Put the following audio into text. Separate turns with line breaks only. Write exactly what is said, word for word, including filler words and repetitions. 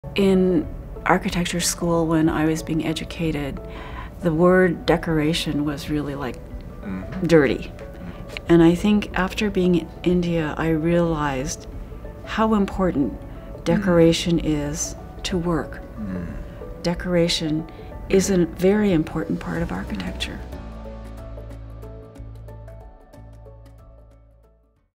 In architecture school, when I was being educated, the word decoration was really like mm-hmm. dirty. And I think after being in India, I realized how important decoration mm. is to work. Mm. Decoration is a very important part of architecture.